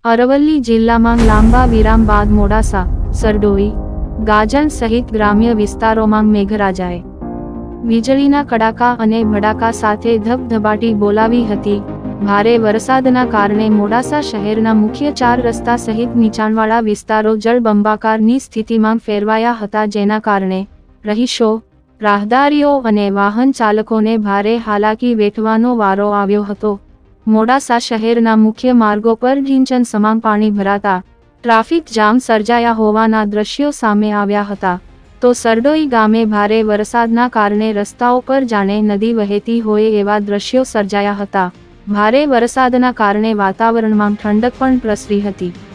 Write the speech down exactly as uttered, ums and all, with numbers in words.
અરવલ્લી જિલ્લામાં લાંબા વિરામ બાદ મોડાસા, સરડોઈ, ગાજણ સહિત ગ્રામ્ય વિસ્તારોમાં મેઘરાજાએ વીજળીના કડાકા અને ભડાકા સાથે ધબધબાટી બોલાવી હતી। ભારે વરસાદના કારણે મોડાસા શહેરના મુખ્ય ચાર રસ્તા સહિત નીચાણવાળા વિસ્તારો જળબંબાકારની સ્થિતિમાં ફેરવાયા હતા, જેના કારણે રહીશો, રાહદારીઓ અને વાહન ચાલકોને ભારે હાલાકી વેઠવાનો વારો આવ્યો હતો। મોડાસા શહેરના મુખ્ય માર્ગો પર ઢીંચણ સમાન પાણી ભરાતા ટ્રાફિક જામ સર્જાયા હોવાના દ્રશ્યો સામે આવ્યા હતા। તો સરડોઈ ગામે ભારે વરસાદના કારણે રસ્તાઓ પર જાણે નદી વહેતી હોય એવા દ્રશ્યો સર્જાયા હતા। ભારે વરસાદના કારણે વાતાવરણમાં ઠંડક પણ પ્રસરી હતી।